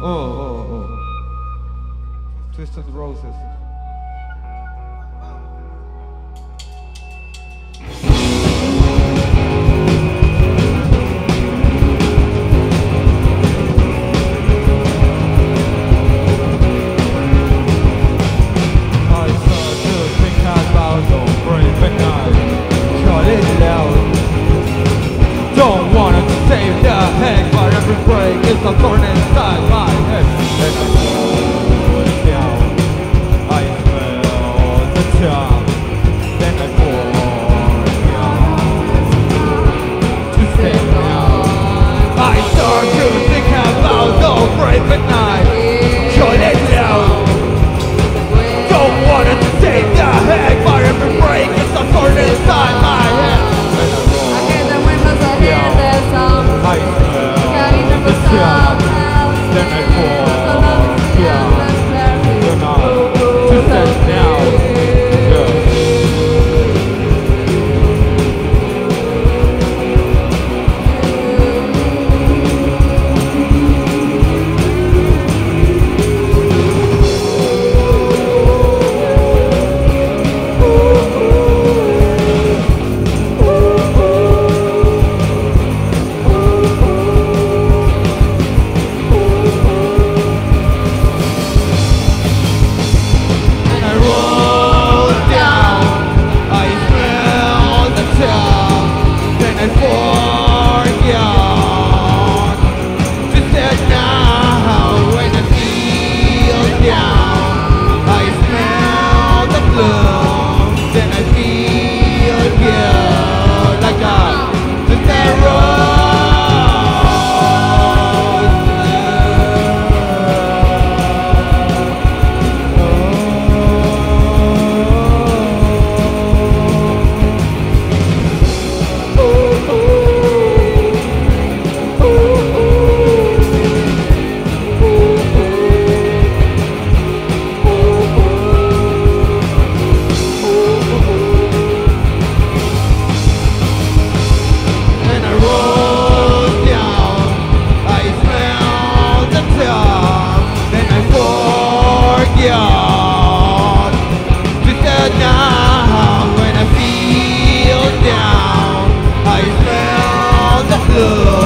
Twist of the Roses. Don't wanna save the head, but every break is a thorn inside my head. And I fall down, I smell the tongue. Then I fall down to stay down. I start to think about the brave at night. Shut it down. Don't wanna save the head, but every break is a thorn inside my head. I smell the sun, then I fall down to stand now. Now when I feel down, I smell the blue.